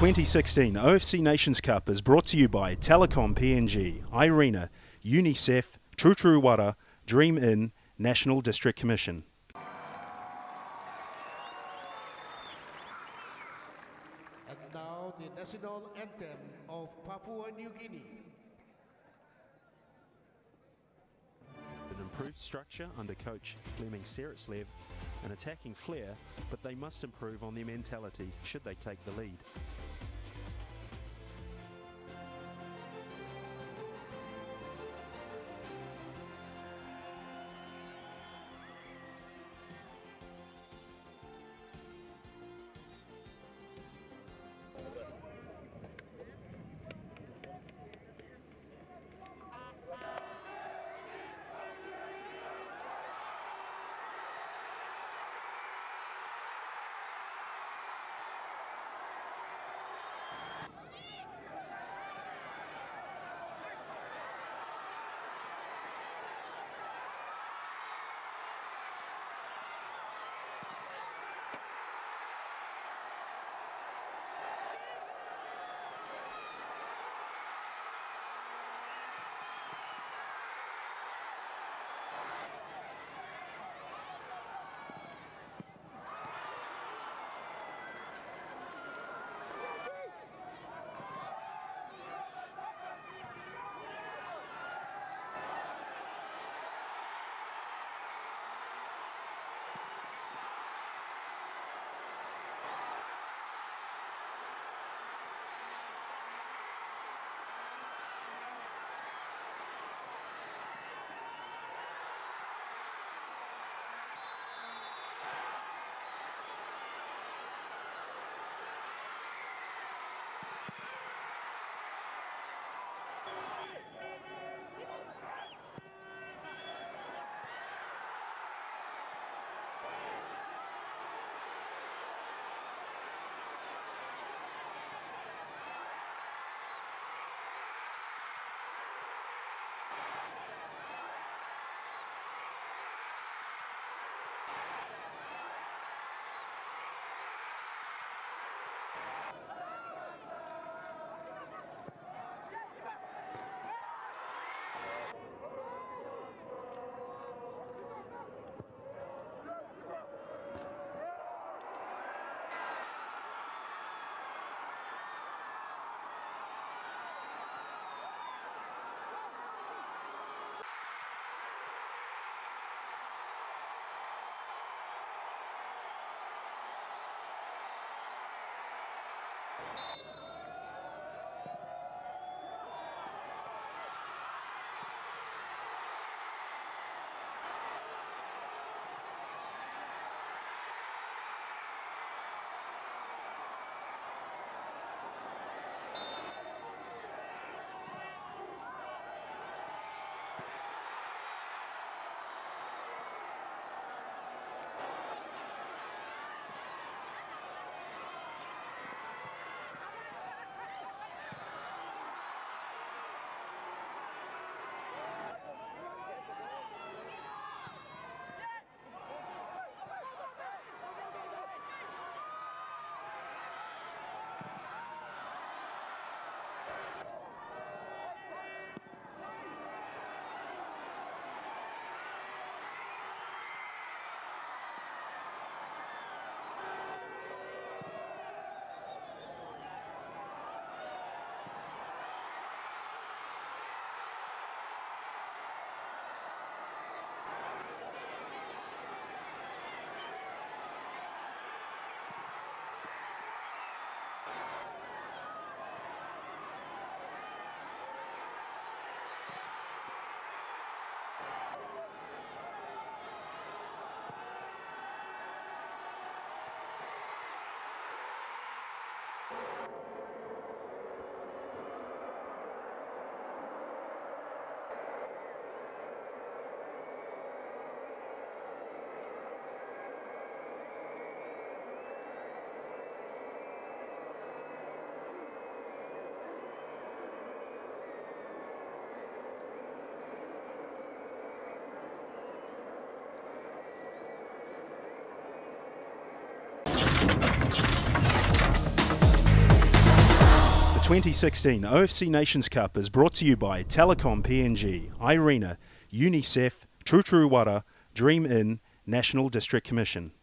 2016 OFC Nations Cup is brought to you by Telecom PNG, IRENA, UNICEF, True Wara, Dream Inn, National District Commission. And now the national anthem of Papua New Guinea. With improved structure under coach Fleming Seretslev, an attacking flair, but they must improve on their mentality should they take the lead. 2016 OFC Nations Cup is brought to you by Telecom PNG, Irena, UNICEF, True Wara, Dream Inn, National District Commission.